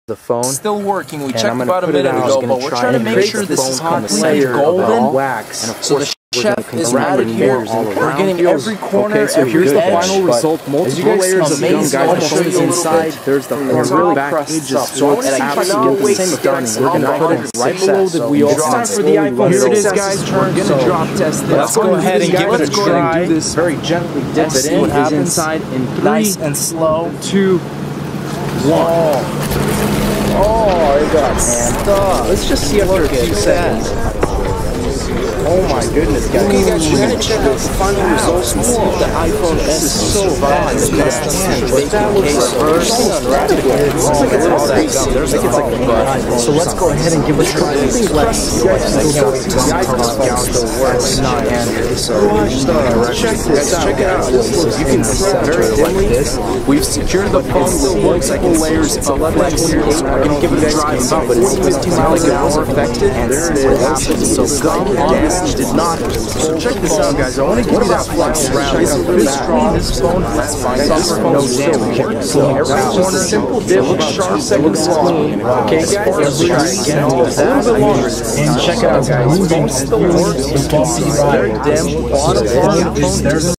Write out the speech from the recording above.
the phone. It's still working. We and checked about a minute ago, but we're trying to make sure this is completely golden. Wax. So the chef is added here. We're getting every corner, okay, so every here's the edge. final result. Multiple layers of gum, guys. I'll show you inside. There's the really back edges, so it's absolutely the same stunning. We're going to put it right below the wheel. It's time for the iPhone. Here it is, guys. We're going to drop test this. Let's go ahead and give it a try. Do this very gently. Dip it in. What happens inside in 3, nice and slow. 2, 1. Oh, it got stuck. Let's just see after a few seconds. Oh my goodness, guys. Okay, guys, we're going to check out the final results and see if the iPhone S is so bad. But that looks first. It looks like it's all that gum. There's like it's like a bud. So let's go ahead and give it a try. The iPhone still works. Check this out. Check it out. You can see very dimly. We've secured the phone with multiple layers of flex here. We're going to give it a try about 50 miles an hour affected. And there it is. So gum obviously did not. So check this out, guys. I want to give you that flex around. It's really strong. This phone has no damage. So every corner, simple dip, about 2 seconds long. Okay, guys, let's try again. A little bit longer. And check it out, guys. Phone still works. You can see very dim. Bottom part of the phone.